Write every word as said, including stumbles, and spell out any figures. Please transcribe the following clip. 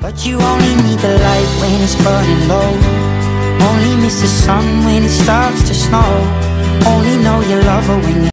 But you only need the light when it's burning low. Only miss the sun when it starts to snow. Only know you love her when you